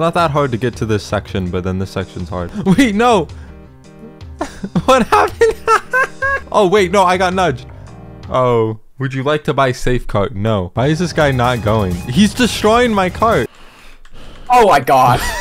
not that hard to get to this section, but then this section's hard. Wait, no. What happened? Oh, wait, no, I got nudged. Oh, would you like to buy safe cart? No. Why is this guy not going? He's destroying my cart. Oh my god.